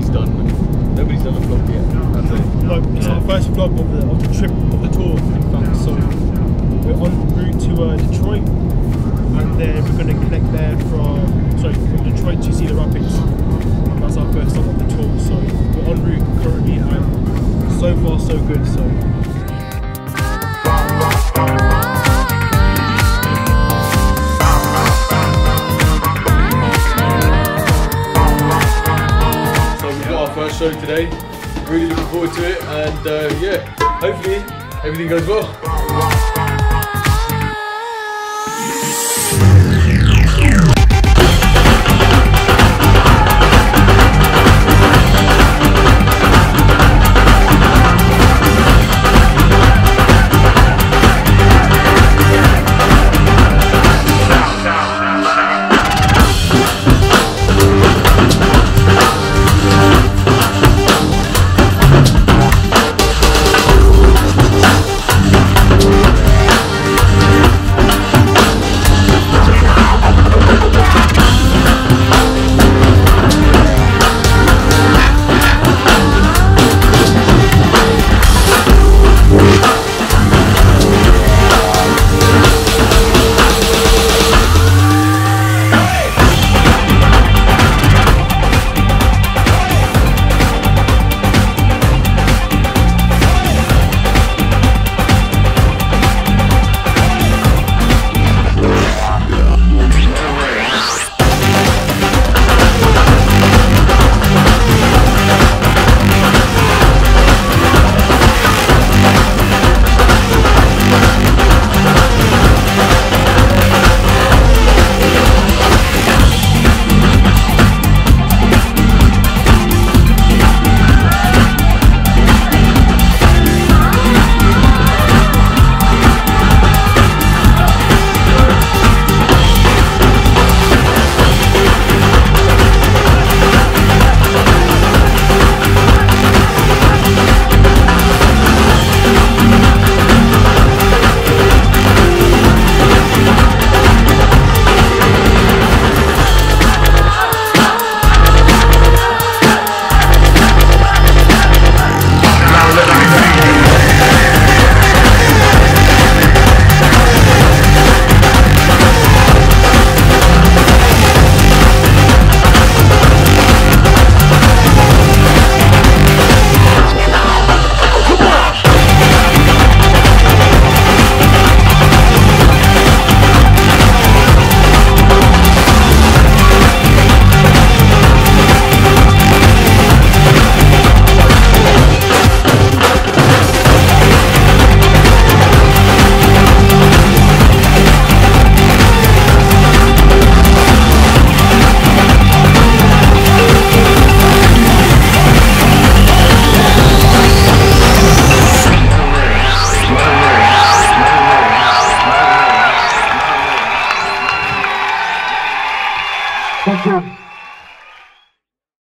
nobody's done a vlog yet. No, it's our first vlog of the trip of the tour, in fact. So we're en route to Detroit, and then we're going to connect there from Detroit to Cedar Rapids. That's our first stop of the tour. So we're en route currently, and so far so good. So we've got our first show today. Really looking forward to it, and yeah, hopefully everything goes well.